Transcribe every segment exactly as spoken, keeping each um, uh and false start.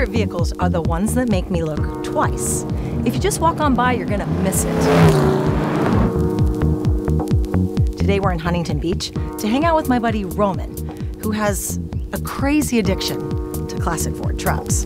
favorite vehicles are the ones that make me look twice. If you just walk on by, you're gonna miss it. Today we're in Huntington Beach to hang out with my buddy Roman, who has a crazy addiction to classic Ford trucks.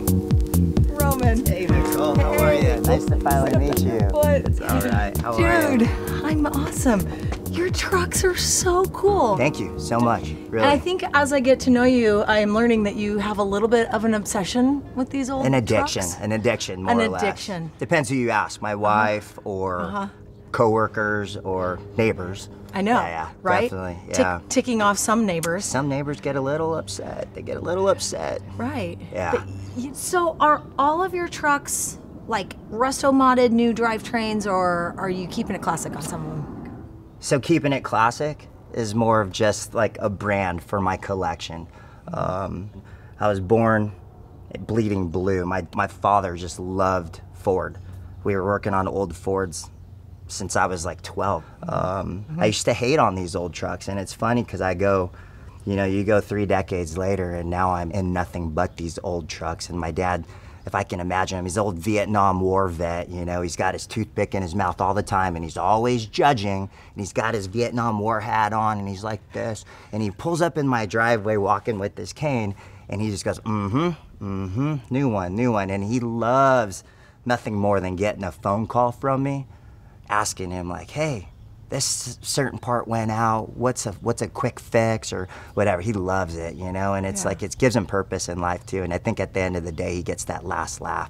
Roman. Hey Nicole, how are you? Nice to finally meet you. What? It's all right. How are you? Dude, I'm awesome. Your trucks are so cool. Thank you so much, really. And I think as I get to know you, I am learning that you have a little bit of an obsession with these old An addiction, trucks. an addiction, more An or less. addiction. Depends who you ask, my wife uh-huh. or uh-huh. co-workers or neighbors. I know, yeah, yeah, right? Definitely, Tick, yeah. ticking off some neighbors. Some neighbors get a little upset. They get a little upset. Right. Yeah. But you, so are all of your trucks like resto-modded new drivetrains, or are you keeping it classic on some of them? So keeping it classic is more of just like a brand for my collection. Um, I was born bleeding blue. My, my father just loved Ford. We were working on old Fords since I was like twelve. Um, mm-hmm. I used to hate on these old trucks, and it's funny because I go, you know, you go three decades later and now I'm in nothing but these old trucks. And my dad, if I can imagine him, he's an old Vietnam War vet, you know, he's got his toothpick in his mouth all the time and he's always judging, and he's got his Vietnam War hat on and he's like this, and he pulls up in my driveway walking with this cane and he just goes, mm-hmm, mm-hmm, new one, new one. And he loves nothing more than getting a phone call from me asking him like, hey, this certain part went out, what's a what's a quick fix or whatever. He loves it, you know, and it's yeah. like it gives him purpose in life too. And I think at the end of the day he gets that last laugh.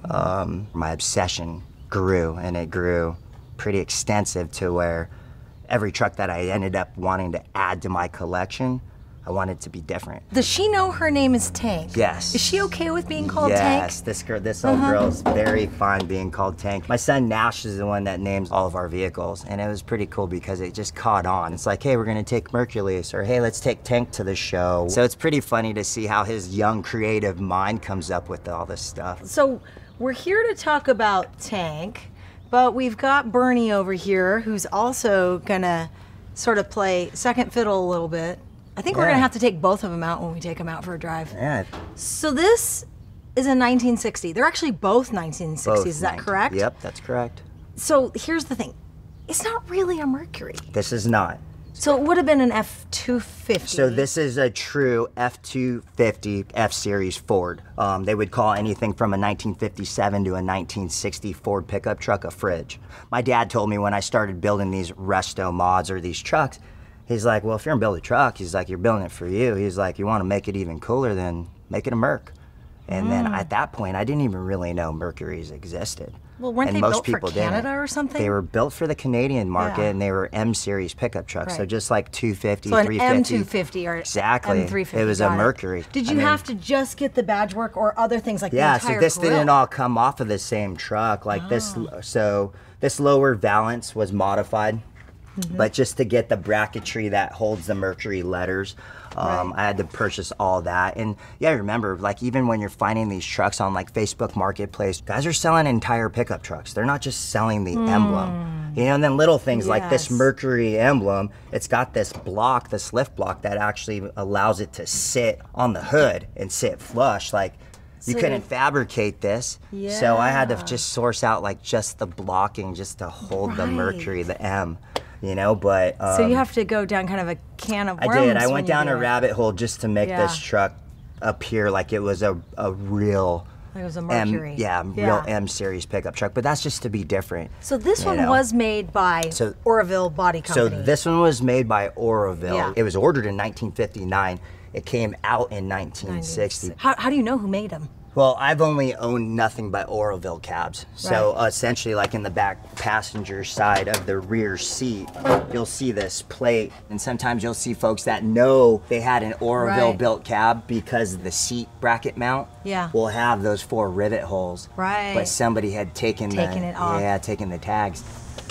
Um, my obsession grew, and it grew pretty extensive to where every truck that I ended up wanting to add to my collection, I wanted to be different. Does she know her name is Tank? Yes. Is she okay with being called yes, Tank? Yes, this girl, this old uh-huh. girl's very fine being called Tank. My son Nash is the one that names all of our vehicles, and it was pretty cool because it just caught on. It's like, hey, we're gonna take Mercules, or hey, let's take Tank to the show. So it's pretty funny to see how his young creative mind comes up with all this stuff. So we're here to talk about Tank, but we've got Bernie over here who's also gonna sort of play second fiddle a little bit. I think yeah. we're gonna have to take both of them out when we take them out for a drive. Yeah. So this is a nineteen sixty. They're actually both nineteen sixties, both is that nineteen correct? Yep, that's correct. So here's the thing. It's not really a Mercury. This is not. So it would have been an F two fifty. So this is a true F two fifty F-Series Ford. Um, they would call anything from a nineteen fifty-seven to a nineteen sixty Ford pickup truck a fridge. My dad told me when I started building these resto mods or these trucks, he's like, well, if you're gonna build a truck, he's like, you're building it for you. He's like, you wanna make it even cooler, then make it a Merc. And mm. then at that point, I didn't even really know Mercuries existed. Well, weren't and they most built for people Canada didn't. or something? They were built for the Canadian market, yeah. and they were M-Series pickup trucks. Right. So just like two fifty, so three fifty. an M two fifty or exactly. M three fifty. It was a Mercury. It. Did you I mean, have to just get the badge work or other things like yeah, the entire so this grill? didn't all come off of the same truck. Like oh. this, so this lower valance was modified. Mm-hmm. But just to get the bracketry that holds the Mercury letters, um, right. I had to purchase all that. And yeah, remember, like even when you're finding these trucks on like Facebook Marketplace, guys are selling entire pickup trucks. They're not just selling the mm. emblem. You know, and then little things yes. like this Mercury emblem, it's got this block, this lift block that actually allows it to sit on the hood and sit flush. Like, you so couldn't fabricate this, yeah. so I had to just source out like just the blocking just to hold right. the Mercury, the M. You know, but um, so you have to go down kind of a can of worms. I did. I went when down you a do rabbit hole just to make yeah. this truck appear like it was a a real. Like it was a Mercury. M, yeah, yeah, real M series pickup truck. But that's just to be different. So this one know? was made by so, Oroville Body Company. So this one was made by Oroville. Yeah. It was ordered in nineteen fifty-nine. It came out in nineteen sixty. How, how do you know who made them? Well, I've only owned nothing but Oroville cabs. So right. essentially, like in the back passenger side of the rear seat, you'll see this plate. And sometimes you'll see folks that know they had an Oroville right. built cab because the seat bracket mount yeah. will have those four rivet holes. Right. But somebody had taken, taken the, it off. Yeah, taken the tags.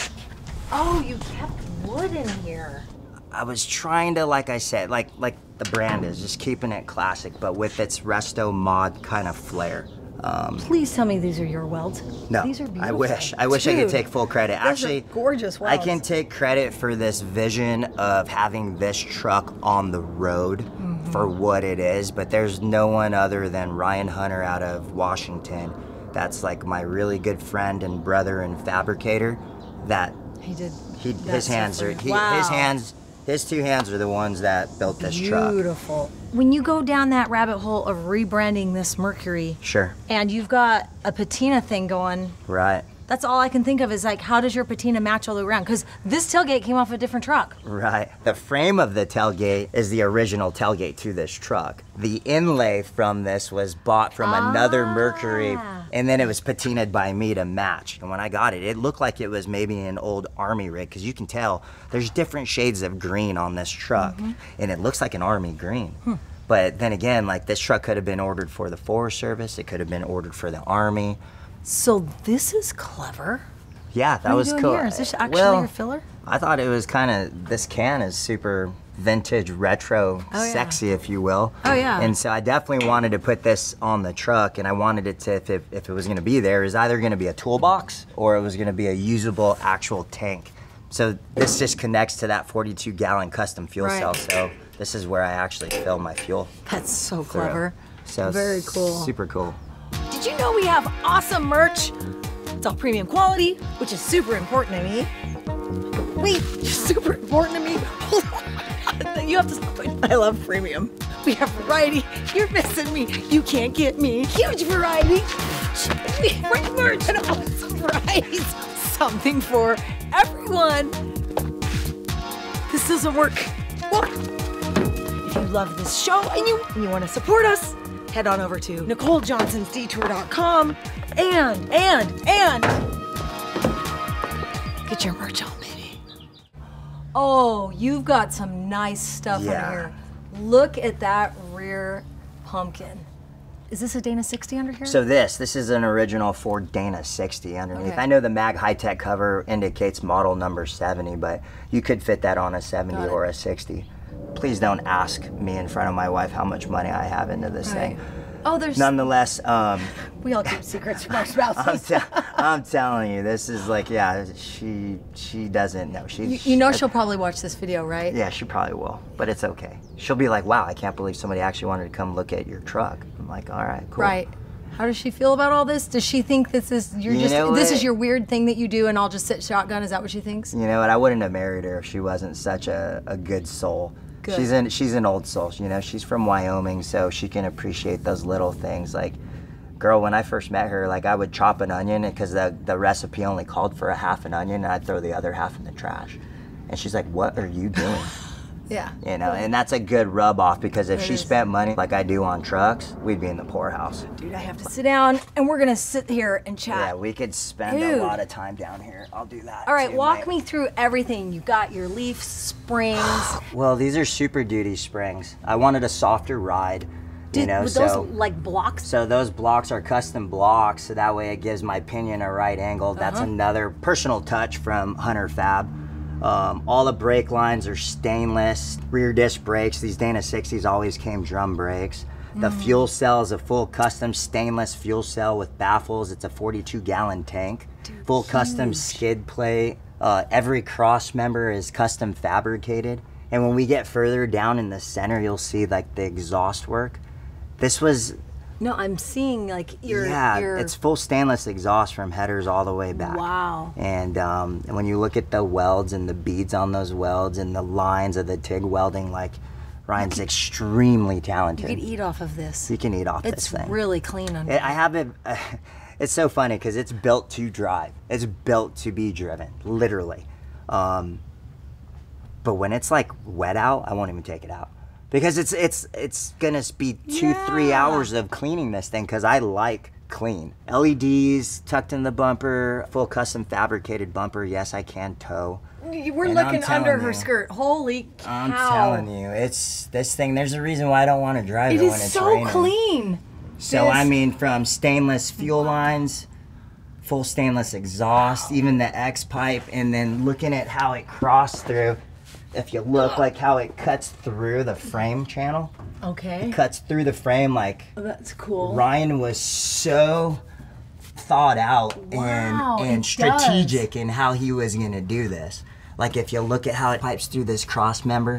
Oh, you kept wood in here. I was trying to, like I said, like like the brand is, just keeping it classic, but with its resto mod kind of flair. Um, Please tell me these are your welds. No, these are beautiful. I wish. I wish Dude, I could take full credit. those Actually, are gorgeous welds. I can take credit for this vision of having this truck on the road mm-hmm. for what it is, but there's no one other than Ryan Hunter out of Washington. That's like my really good friend and brother and fabricator. That he did. He his hands are he, wow. his hands his two hands are the ones that built this Beautiful. truck. Beautiful. When you go down that rabbit hole of rebranding this Mercury, sure, and you've got a patina thing going, right? That's all I can think of is like, how does your patina match all the way around? Because this tailgate came off a different truck. Right. The frame of the tailgate is the original tailgate to this truck. The inlay from this was bought from ah. another Mercury, and then it was patinaed by me to match. And when I got it, it looked like it was maybe an old Army rig, because you can tell there's different shades of green on this truck, mm-hmm. and it looks like an Army green. Hmm. But then again, like this truck could have been ordered for the Forest Service, it could have been ordered for the Army. So this is clever. Yeah, that what was are you cool. doing here? Is this actually well, your filler? I thought it was kind of, this can is super vintage, retro, oh, yeah. sexy, if you will. Oh, yeah. And so I definitely wanted to put this on the truck, and I wanted it to, if it, if it was going to be there, it was either going to be a toolbox or it was going to be a usable actual tank. So this just connects to that forty-two gallon custom fuel right. cell. So this is where I actually fill my fuel. That's so clever. So very cool. Super cool. Did you know we have awesome merch? It's all premium quality, which is super important to me. Wait, super important to me? Hold on. You have to stop. I love premium. We have variety. You're missing me. You can't get me. Huge variety. Great merch and awesome varieties. Something for everyone. This doesn't work. Well, if you love this show and you, and you want to support us, head on over to Nicole Johnsons Detour dot com and, and, and get your merch on, baby. Oh, you've got some nice stuff yeah. in here. Look at that rear pumpkin. Is this a Dana sixty under here? So this, this is an original Ford Dana sixty underneath. Okay. I know the Mag High Tech cover indicates model number seventy, but you could fit that on a seventy or a sixty. Please don't ask me in front of my wife how much money I have into this right. thing. Oh, there's... Nonetheless, um... we all keep secrets from our spouses. I'm, te I'm telling you, this is like, yeah, she she doesn't know. She, you, you know she'll probably watch this video, right? Yeah, she probably will, but it's okay. She'll be like, wow, I can't believe somebody actually wanted to come look at your truck. I'm like, all right, cool. Right. How does she feel about all this? Does she think this is you're you just know this what? is your weird thing that you do and I'll just sit shotgun? Is that what she thinks? You know what? I wouldn't have married her if she wasn't such a, a good soul. Good. She's an she's an old soul. You know, she's from Wyoming, so she can appreciate those little things. Like, girl, when I first met her, like I would chop an onion because the the recipe only called for a half an onion, and I'd throw the other half in the trash. And she's like, "What are you doing?" Yeah. You know, and that's a good rub off, because if It she is. spent money like I do on trucks, we'd be in the poorhouse. Dude, I have to sit down and we're gonna sit here and chat. Yeah, we could spend Dude. a lot of time down here. I'll do that. All right, too, walk mate. me through everything. You got your leaf springs. Well, these are Super Duty springs. I wanted a softer ride. Did, you know, were so those like blocks? so those blocks are custom blocks, so that way it gives my pinion a right angle. That's Uh-huh. another personal touch from Hunter Fab. Um, all the brake lines are stainless. Rear disc brakes. These Dana sixties always came drum brakes. The Mm. fuel cell is a full custom stainless fuel cell with baffles. It's a forty-two gallon tank. Dude, full custom huge. skid plate. Uh, every cross member is custom fabricated. And when we get further down in the center, you'll see like the exhaust work. This was, No, I'm seeing like your yeah, your it's full stainless exhaust from headers all the way back. Wow. And um, when you look at the welds and the beads on those welds and the lines of the TIG welding, like, Ryan's extremely You talented. could eat off of this. You can eat off It's this thing. really clean under. It, I have it. Uh, it's so funny because it's built to drive. It's built to be driven, literally. Um, but when it's like wet out, I won't even take it out, because it's it's it's gonna be two Yeah. three hours of cleaning this thing, because I like clean. L E Ds tucked in the bumper, full custom fabricated bumper. Yes, I can tow. We're And looking I'm under telling her you, skirt. Holy cow. I'm telling you, it's this thing. There's a reason why I don't want to drive it, It when is it's so raining. clean. So This- I mean, from stainless fuel lines, full stainless exhaust, even the X pipe, and then looking at how it crossed through. If you look, like how it cuts through the frame channel, Okay. it cuts through the frame. Like, Oh, that's cool. Ryan was so thought out Wow, and it and strategic in how he was gonna do this. Like, if you look at how it pipes through this cross member,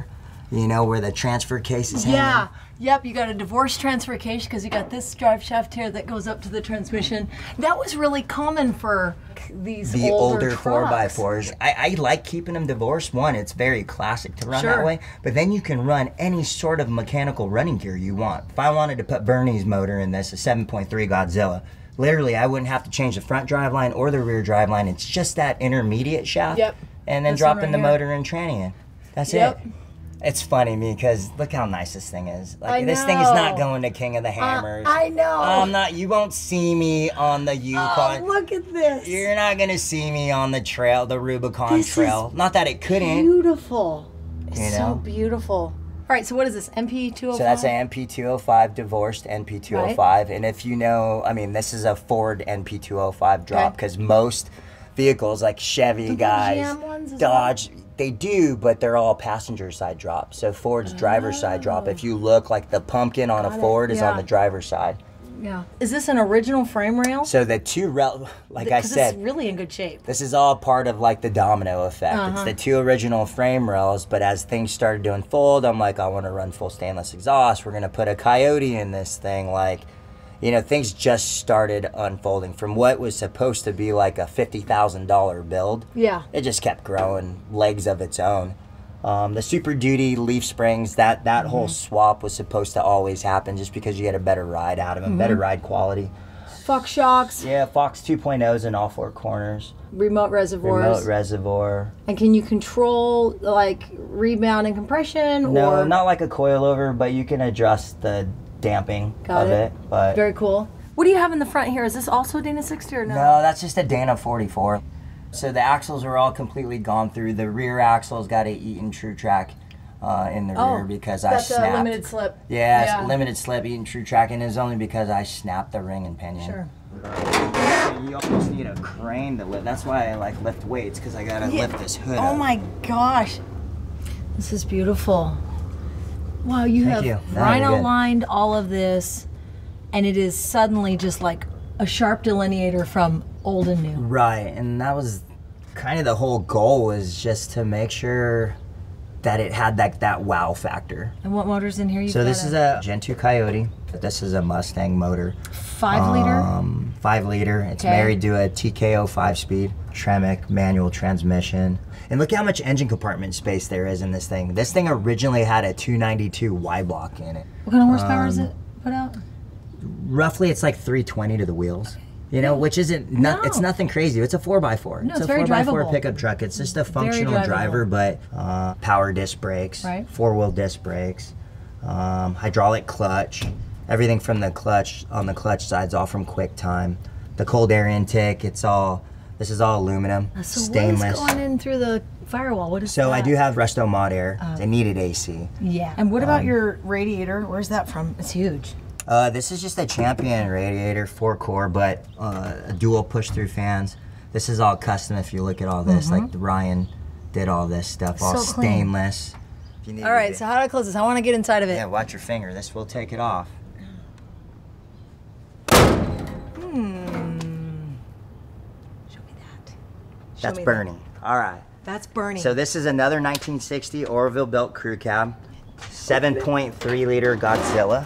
You know, where the transfer case is hanging? Yeah. Yep, you got a divorce transfer case because you got this drive shaft here that goes up to the transmission. That was really common for these the older, older four by trucks. fours. I, I like keeping them divorced. One, it's very classic to run Sure. that way, but then you can run any sort of mechanical running gear you want. If I wanted to put Bernie's motor in this, a seven point three Godzilla, literally I wouldn't have to change the front driveline or the rear driveline. It's just that intermediate shaft. Yep. And then This one dropping right the here. motor and tranny in. That's Yep. it. It's funny because look how nice this thing is. Like I this thing is not know. going to King of the Hammers. Uh, I know. I'm not. You won't see me on the Yukon. Oh, look at this. You're not gonna see me on the trail, the Rubicon This Trail. is Not that it couldn't. Beautiful. It's You so know? beautiful. All right, so what is this? M P two oh five? So that's an M P two oh five divorced N P two oh five, and if you know, I mean, this is a Ford N P two oh five drop Okay. because most vehicles like Chevy Do the guys, G M ones as Dodge, they do, but they're all passenger side drop. So Ford's driver's side drop. If you look, like the pumpkin on Got a it, Ford is yeah. on the driver's side. Yeah. Is this an original frame rail? So the two rel, like I Because said, it's really in good shape. this is all part of like the domino effect. Uh-huh. It's the two original frame rails, but as things started to unfold, I'm like, I want to run full stainless exhaust. We're gonna put a Coyote in this thing. Like, you know, things just started unfolding from what was supposed to be like a fifty thousand dollar build. Yeah. It just kept growing legs of its own. Um, the Super Duty leaf springs, that that Mm-hmm. whole swap was supposed to always happen just because you get a better ride out of them, Mm-hmm. better ride quality. Fuck shocks, Yeah, Fox two point ohs in all four corners. remote reservoirs. Remote reservoir. And can you control like rebound and compression? No, or not like a coilover, but you can adjust the damping Got of it. it. But Very cool. What do you have in the front here? Is this also Dana sixty or no? no, that's just a Dana forty-four. So the axles are all completely gone through. The rear axle's got a Eaton True Track uh, in the Oh, rear because I that's a snapped. limited slip. Yeah, Yeah. it's limited slip Eaton True Track, and it's only because I snapped the ring and pinion. Sure. You almost need a crane to lift. That's why I like lift weights, because I gotta Yeah. lift this hood Oh up. my gosh. This is beautiful. Wow, you Thank have you. No, you're rhino good. lined all of this, and it is suddenly just like a sharp delineator from old and new. Right, and that was kind of the whole goal, was just to make sure that it had that, that wow factor. And what motor's in here? You've So got this is a Gen two Coyote. This is a Mustang motor. five liter. Um, five liter. It's Okay. married to a T K O five speed Tremec manual transmission. And look how much engine compartment space there is in this thing. This thing originally had a two ninety-two Y block in it. What kind of horsepower is um, it put out? Roughly, it's like three twenty to the wheels. You know, which isn't, not, it's No. nothing crazy. It's a four by four. No, it's a very four by four drivable. pickup truck. It's just a Very functional drivable. driver, but uh, power disc brakes, Right. four-wheel disc brakes, um, hydraulic clutch. Everything from the clutch, on the clutch side's all from QuickTime. The cold air intake, it's all, this is all aluminum, So stainless. what is going in through the firewall? What is So that? I do have resto-modded air. Oh. It needed A C. Yeah. And what about Um, your radiator? Where's that from? It's huge. Uh, this is just a Champion radiator, four core, but uh, a dual push-through fans. This is all custom. If you look at all this, like Ryan did all this stuff, all So clean. stainless. If you need All to right, get- so how do I close this? I want to get inside of it. yeah, watch your finger. This will take it off. Show me that. Show That's me Bernie. All right. that. That's Bernie. So this is another nineteen sixty Orville built crew cab, seven point three liter Godzilla.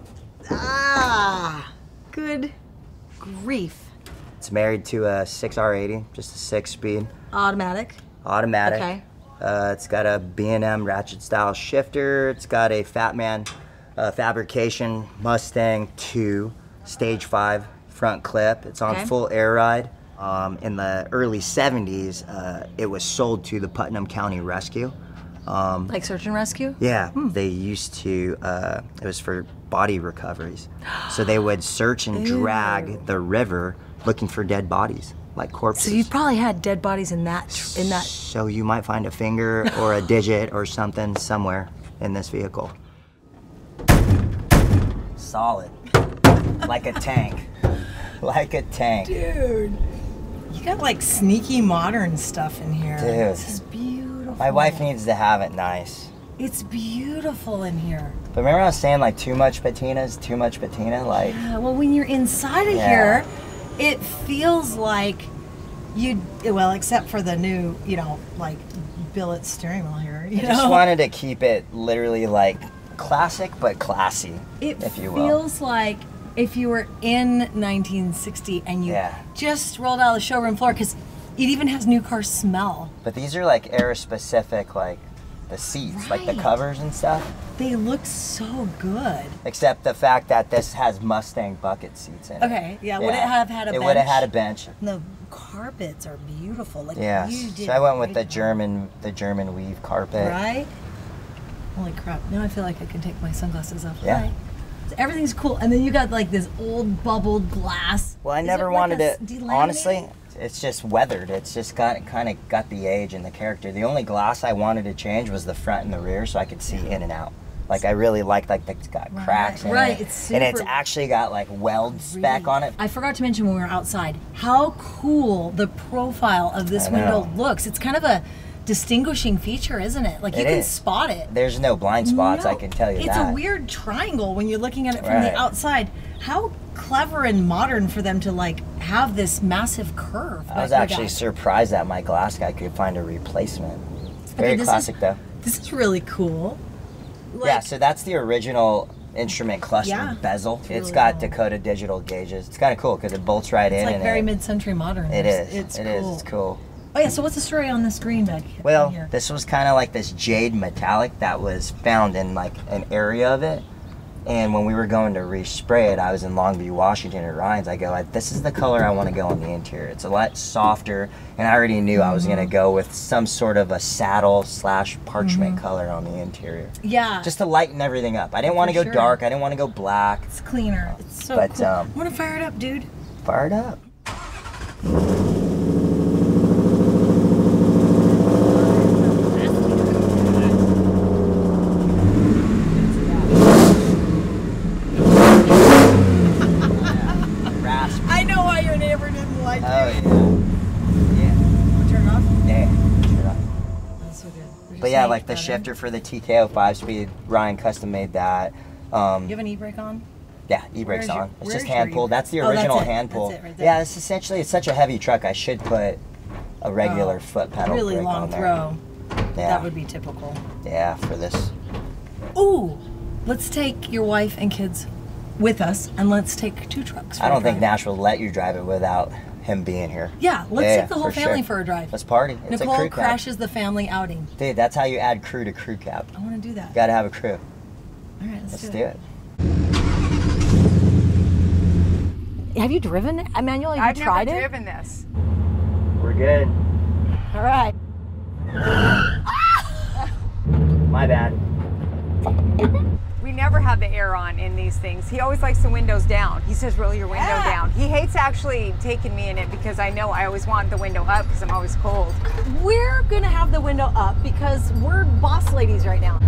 ah, good grief. It's married to a six R eighty, just a six-speed Automatic. automatic. Okay. Uh, it's got a B and M ratchet style shifter. It's got a Fatman uh, fabrication Mustang two stage five front clip. It's on Okay. full air ride. Um, in the early seventies, uh, it was sold to the Putnam County Rescue. Um, Like search and rescue? yeah, they used to, uh, it was for body recoveries. So they would search and drag the river looking for dead bodies, like corpses. So you probably had dead bodies in that tr- in that. So you might find a finger or a digit or something somewhere in this vehicle. Solid. Like a tank. Like a tank. Dude, you got like sneaky modern stuff in here. Dude. This is beautiful. My wife needs to have it nice. It's beautiful in here. But remember I was saying like too much patina is too much patina? Like, Yeah, well, when you're inside of Yeah. here, it feels like you, well, except for the new, you know, like billet steering wheel here. You I know? just wanted to keep it literally like classic but classy, it if you will. feels like if you were in nineteen sixty and you Yeah. just rolled out of the showroom floor, because it even has new car smell. But these are like era specific, like the seats, like the Right. covers and stuff. They look so good. Except the fact that this has Mustang bucket seats in it. Okay, yeah, would it have had a It bench? would have had a bench. The carpets are beautiful. Like Yeah. you did. So I went with the great. German, the German weave carpet. Right? Holy crap! Now I feel like I can take my sunglasses off. Yeah. Right. So everything's cool, and then you got like this old bubbled glass. Well, I Is never it like wanted a it. s- delaminated? Honestly, it's just weathered. It's just got kind of got the age and the character. The only glass I wanted to change was the front and the rear, so I could see in and out. Like I really liked like it's got Right. cracks in Right, it, it's and it's super- actually got like weld spec Really- on it. I forgot to mention when we were outside how cool the profile of this I window know. looks. It's kind of a distinguishing feature, isn't it? Like you It can is. spot it. There's no blind spots, No, I can tell you it's that. a weird triangle when you're looking at it from Right. the outside. How clever and modern for them to like have this massive curve. I was like actually that. surprised that my glass guy could find a replacement. It's very Okay, this classic is, though. This is really cool. yeah, Like- so that's the original instrument cluster Yeah, bezel. it's It's really got cool. Dakota digital gauges. It's kind of cool because it bolts right It's in. like and very it, mid-century modern. It It's- is. It's It cool. is. It's cool. Oh yeah. So what's the story on the screen back here? Well, here? this was kind of like this jade metallic that was found in like an area of it. And when we were going to respray it, I was in Longview, Washington at Ryan's. I go, this is the color I want to go on the interior. It's a lot softer, and I already knew I was Mm-hmm. going to go with some sort of a saddle slash parchment Mm-hmm. color on the interior. Yeah. Just to lighten everything up. I didn't want to For go sure. dark. I didn't want to go black. It's cleaner. It's so But, cool. um, I want to fire it up, dude. Fire it up. Rasp. I know why your neighbor didn't like Oh, it. yeah. Yeah. Turn it off. Yeah. Turn it off. That's so good. We're just But yeah, saying like the that in. shifter for the T K O five speed, Ryan custom made that. Um, You have an e-brake on? yeah, e-brake's Where's your- on. It's where's just your hand pull. e-brake? That's the Oh, that's original it. hand That's pull. it right there. Yeah, it's essentially it's such a heavy truck. I should put a regular Oh, foot pedal really brake long on there. throw. Yeah, That would be typical. yeah, for this. Ooh, let's take your wife and kids with us, and let's take two trucks. For I a don't think drive. Nash will let you drive it without him being here. Yeah, let's Yeah, take the whole for family sure. for a drive. Let's party. It's Nicole a crew cab. crashes the family outing. Dude, that's how you add crew to crew cab. I want to do that. You gotta have a crew. All right, let's, Let's do, do it. it. Have you driven Emmanuel? Have I've you tried never it? driven this. We're good. All right. My bad. We never have the air on in these things. He always likes the windows down. He says, roll your window Yeah. down. He hates actually taking me in it because I know I always want the window up because I'm always cold. We're gonna have the window up because we're boss ladies right now.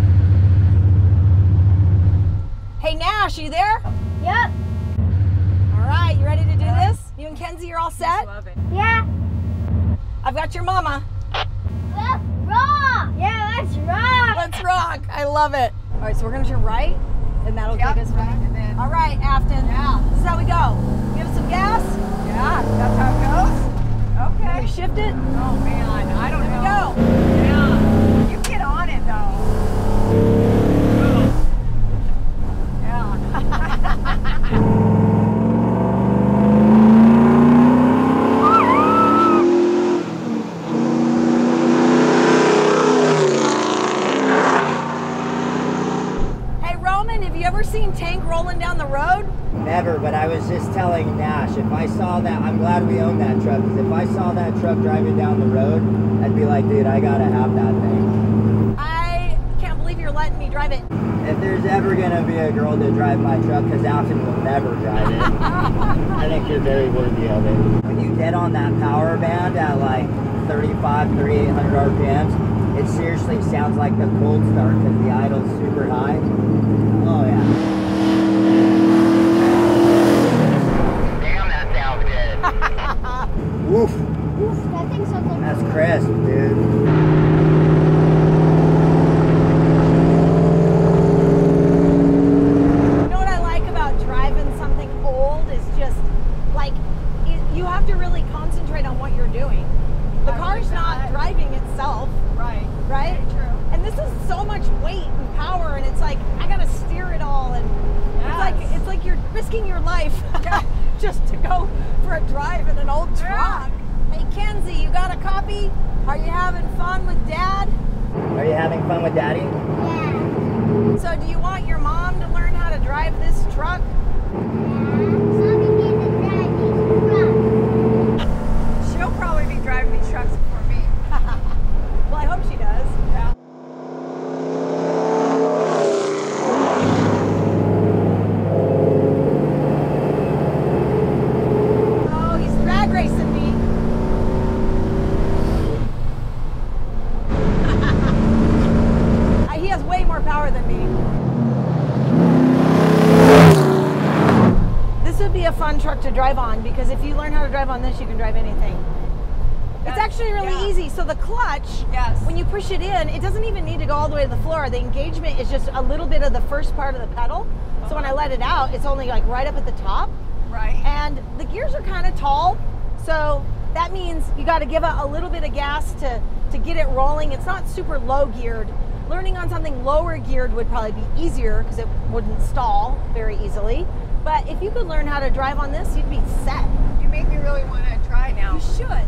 Hey Nash, you there? Yep. All right, you ready to do this? You and Kenzie, you're all set? Love it. Yeah. I've got your mama. Let's rock. Yeah, let's rock. Let's rock. I love it. All right, so we're gonna turn right, and that'll Yep, take us right, back. and then- All right, Aftann. Yeah. This is how we go. Give it some gas. Yeah, that's how it goes. Then Okay. we shift it. Oh man, I don't There we know. go. Yeah. You get on it though. Yeah. Hey Roman, have you ever seen Tank rolling down the road? Never, but I was just telling Nash, if I saw that, I'm glad we own that truck, because if I saw that truck driving down the road, I'd be like, dude, I gotta have that thing. I can't believe you're letting me drive it. If there's ever gonna be a girl to drive my truck, because Aftann will never drive it, I think you're very worthy of it. When you get on that power band at like thirty-five, thirty-eight hundred R P Ms, it seriously sounds like the cold start because the idle's super high. Oh yeah. Damn, that sounds good. Woof. Oof, that thing sounds like. That's crisp, dude. You know what I like about driving something old is just like it, you have to really concentrate on what you're doing. The I car's believe not that. driving itself, Right. right? Very true. And this life just to go for a drive in an old truck. Hey, Kenzie, you got a copy? Are you having fun with Dad? Are you having fun with Daddy? Yeah. So do you want your mom to learn how to drive this truck? She'll probably be driving these trucks before me. Well, I hope she does. Yeah. Oh, he's drag racing me. He has way more power than me. This would be a fun truck to drive on because if you learn how to drive on this, you can drive anything. It's actually really yeah. easy. So the clutch, Yes. when you push it in, it doesn't even need to go all the way to the floor. The engagement is just a little bit of the first part of the pedal. So when I let it out, it's only like right up at the top. Right. And the gears are kind of tall. So that means you got to give it a little bit of gas to, to get it rolling. It's not super low geared. Learning on something lower geared would probably be easier because it wouldn't stall very easily. But if you could learn how to drive on this, you'd be set. You make me really want to try now. You should.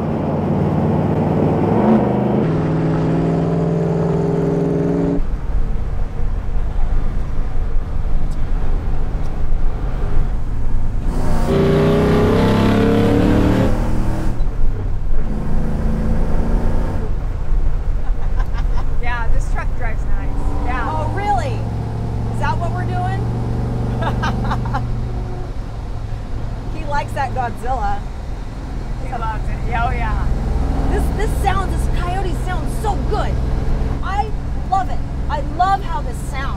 Yeah, this truck drives nice. Yeah. Oh, really? Is that what we're doing? He likes that Godzilla. He loves it. Yeah, oh yeah. This this sound, this Coyote sounds so good. I love it. I love how this sounds.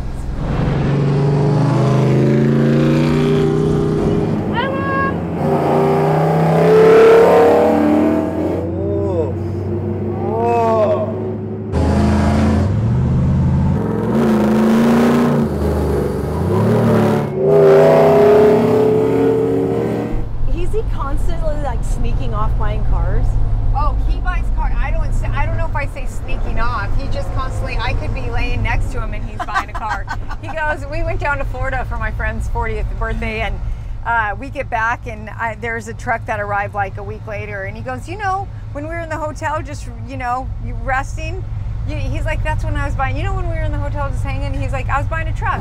Is he constantly like sneaking off buying cars? Oh, he buys cars. I don't. Say, I don't know if I say sneaking off. He just constantly. I could be laying next to him and he's buying a car. He goes. We went down to Florida for my friend's fortieth birthday, and uh, we get back, and I, there's a truck that arrived like a week later, and he goes, you know, when we were in the hotel, just you know, you resting. You, he's like, that's when I was buying. You know, when we were in the hotel just hanging. He's like, I was buying a truck.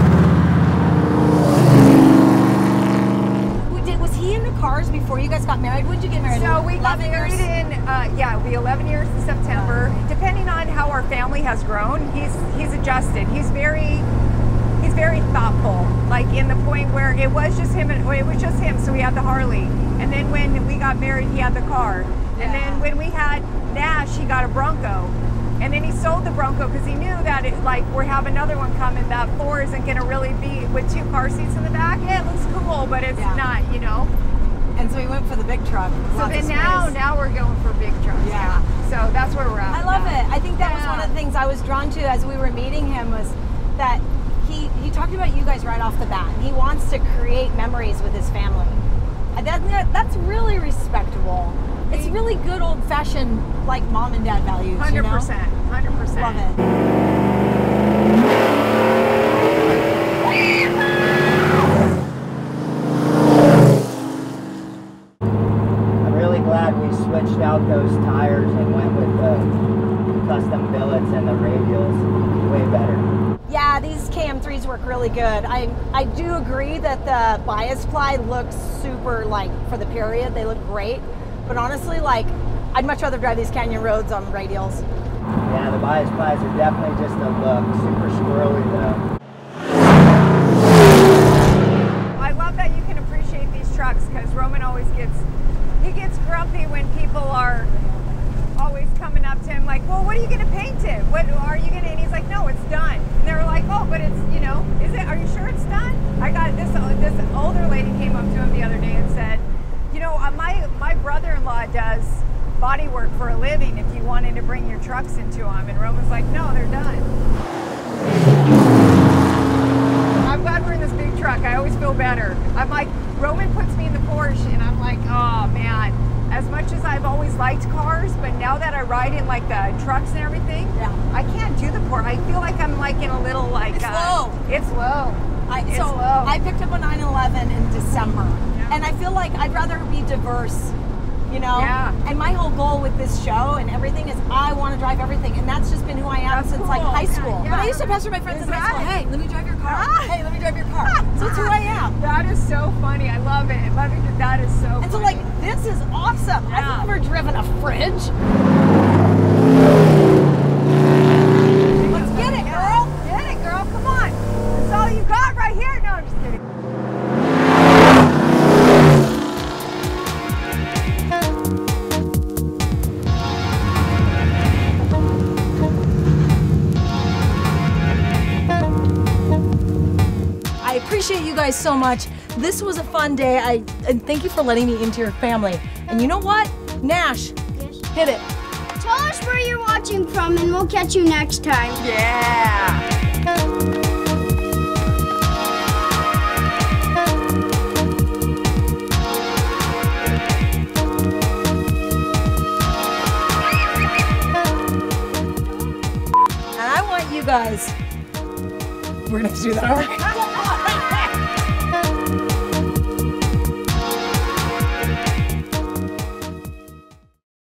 Did, was he into cars before you guys got married? When did you get married? So we got eleven married years? in, uh, yeah, it'll be eleven years in September. Depending on how our family has grown, he's he's adjusted. He's very he's very thoughtful. Like in the point where it was just him, and it was just him. So we had the Harley, and then when we got married, he had the car, and Yeah. then when we had Nash, he got a Bronco. And then he sold the Bronco because he knew that it, like we're having another one coming. That four isn't going to really be with two car seats in the back. Yeah, it looks cool, but it's Yeah. not, you know. And so we went for the big truck. So Lots then of now, space. now we're going for big trucks. Yeah. So that's where we're at. I love now. it. I think that was Yeah. one of the things I was drawn to as we were meeting him was that he he talked about you guys right off the bat. He wants to create memories with his family. And that, that that's really respectable. It's really good old fashioned like mom and dad values. Hundred you know? percent. Hundred percent. Love it. I'm really glad we switched out those tires and went with the custom billets and the radials. Way better. Yeah, these K M threes work really good. I I do agree that the bias ply looks super like for the period. They look great. But honestly, like I'd much rather drive these canyon roads on radials. Yeah, the bias plies are definitely just a look. Super squirrely though. I love that you can appreciate these trucks because Roman always gets he gets grumpy when people are always coming up to him like, well, what are you going to paint it? What are you going to? And he's like, no, it's done. And they're like, oh, but it's, you know, is it? Are you sure it's done? I got this. This older lady came up to him the other day and said, you know, uh, my my brother-in-law does body work for a living. If you wanted to bring your trucks into them, and Roman's like, no, they're done. I'm glad we're in this big truck. I always feel better. I'm like, Roman puts me in the Porsche, and I'm like, oh man. As much as I've always liked cars, but now that I ride in like the trucks and everything, Yeah. I can't do the Porsche. I feel like I'm like in a little like It's uh, low. It's low. I, It's so low. I picked up a nine eleven in December, Yeah. and I feel like I'd rather be diverse, you know. Yeah. And my whole goal with this show and everything is I want to drive everything, and that's just been who I am That's since like cool. high school. Yeah, yeah. But I used to pester my friends Is in high school. that- Hey, let me drive your car. Ah. Hey, let me drive your car. So it's who I am. That is so funny. I love it. Love it. That is so. And so funny. like this is awesome. Yeah. I've never driven a fridge. Let's get it, girl. Get it, girl. Come on. That's all you got right here. No, I'm just kidding. I appreciate you guys so much. This was a fun day. I and thank you for letting me into your family. And you know what? Nash, Yes. hit it. Tell us where you're watching from, and we'll catch you next time. Yeah. And I want you guys. We're gonna have to do that.